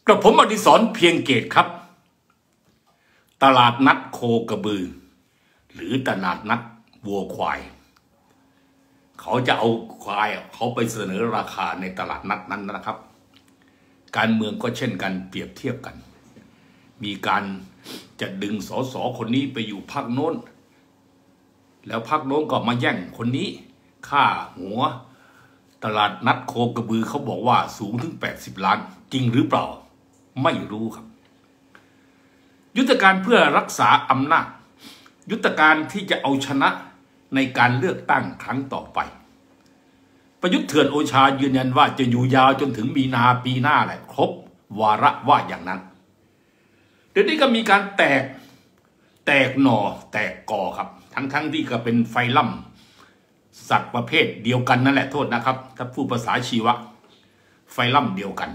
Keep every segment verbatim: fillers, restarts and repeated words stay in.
กระผมอดิศรเพียงเกตครับตลาดนัดโคกระบือหรือตลาดนัดวัวควายเขาจะเอาควายเขาไปเสนอราคาในตลาดนัดนั้นนะครับการเมืองก็เช่นกันเปรียบเทียบกันมีการจะดึงสสคนนี้ไปอยู่พรรคโน้นแล้วพรรคโน้นก็มาแย่งคนนี้ค่าหัวตลาดนัดโคกระบือเขาบอกว่าสูงถึงแปดสิบล้านจริงหรือเปล่าไม่รู้ครับยุทธการเพื่อรักษาอำนาจยุทธการที่จะเอาชนะในการเลือกตั้งครั้งต่อไปประยุทธ์เถื่อนโอชายืนยันว่าจะอยู่ยาวจนถึงมีนาปีหน้าแหละครบวาระว่าอย่างนั้นเดี๋ยวนี้ก็มีการแตกแตกหน่อแตกกอครับทั้งๆ ท, ที่ก็เป็นไฟล่ำสัตว์ประเภทเดียวกันนั่นแหละโทษนะครับถ้าพูดภาษาชีวะไฟล่ำเดียวกัน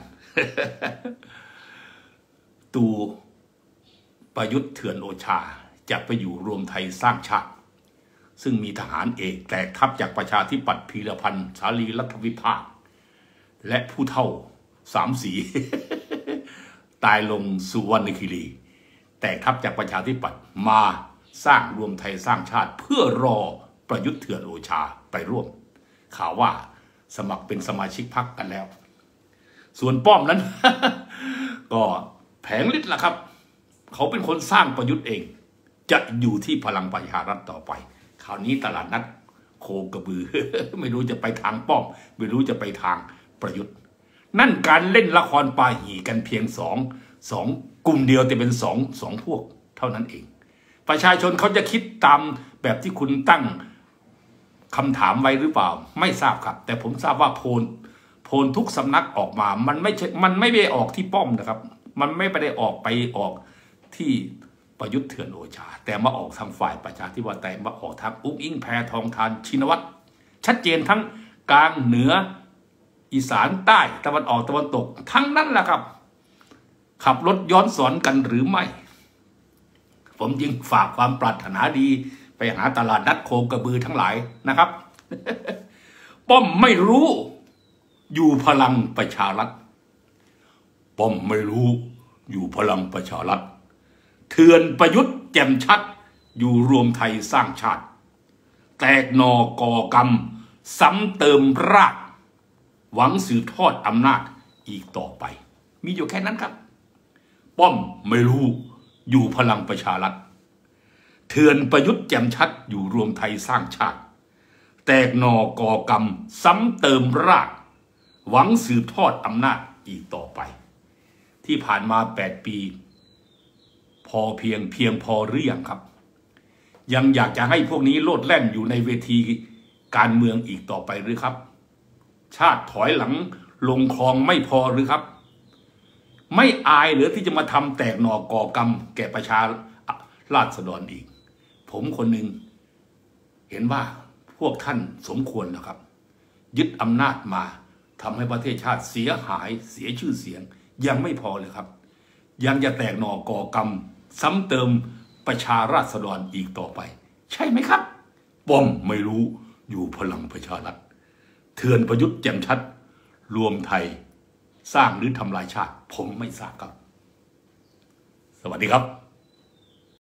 ตูประยุทธ์เถื่อนโอชาจะไปอยู่รวมไทยสร้างชาติซึ่งมีทหารเอกแตกทัพจากประชาธิปัตย์พีรพันธ์สาลีรัฐวิภาคและผู้เฒ่าสามสี ตายลงสุวรรณคีรีแตกทัพจากประชาธิปัตย์มาสร้างรวมไทยสร้างชาติเพื่อรอประยุทธ์เถื่อนโอชาไปร่วมข่าวว่าสมัครเป็นสมาชิกพรรคกันแล้วส่วนป้อมนั้น ก็แผงฤทธิ์ล่ะครับเขาเป็นคนสร้างประยุทธ์เองจะอยู่ที่พลังประชารัฐต่อไปคราวนี้ตลาดนัดโคกระบือ ไม่รู้จะไปทางป้อมไม่รู้จะไปทางประยุทธ์นั่นการเล่นละครปาหี่กันเพียงสองสองกลุ่มเดียวแต่เป็นสองสองพวกเท่านั้นเองประชาชนเขาจะคิดตามแบบที่คุณตั้งคำถามไว้หรือเปล่าไม่ทราบครับแต่ผมทราบว่าโพลโพลทุกสำนักออกมามันไม่ใช่มันไม่ได้ออกที่ป้อมนะครับมันไม่ไปได้ออกไปออกที่ประยุทธ์เถื่อนโอชาแต่มาออกทางฝ่ายประชาธิปไตยมาออกทางอุ๊งอิงแพทองธารชินวัตรชัดเจนทั้งกลางเหนืออีสานใต้ตะวันออกตะวันตกทั้งนั้นแหละครับขับรถย้อนสอนกันหรือไม่ผมจึงฝากความปรารถนาดีไปหาตลาดนัดโคกระบือทั้งหลายนะครับ ป้อมไม่รู้อยู่พลังประชารัฐป้อมไม่รู้อยู่พลังประชารัฐเถื่อนประยุทธ์แจ่มชัดอยู่รวมไทยสร้างชาติแตกหนอก่อกรรมซ้ำเติมรากหวังสืบทอดอำนาจอีกต่อไปมีอยู่แค่นั้นครับป้อมไม่รู้อยู่พลังประชารัฐเถื่อนประยุทธ์แจ่มชัดอยู่รวมไทยสร้างชาติแตกหนอก่อกรรมซ้ำเติมรากหวังสืบทอดอำนาจอีกต่อไปที่ผ่านมาแปดปีพอเพียงเพียงพอหรือยังครับยังอยากจะให้พวกนี้โลดแล่นอยู่ในเวทีการเมืองอีกต่อไปหรือครับชาติถอยหลังลงคลองไม่พอหรือครับไม่อายหรือที่จะมาทำแตกหน่อก่อกรรมแก่ประชาราษฎรอีกผมคนหนึ่งเห็นว่าพวกท่านสมควรนะครับยึดอำนาจมาทำให้ประเทศชาติเสียหายเสียชื่อเสียงยังไม่พอเลยครับยังจะแตกหน่อก่อกรรมซ้ำเติมประชาราษฎรอีกต่อไปใช่ไหมครับป้อมไม่รู้อยู่พลังประชารัฐเถื่อนประยุทธ์แจ่มชัดรวมไทยสร้างหรือทำลายชาติผมไม่ทราบครับสวัสดีครับ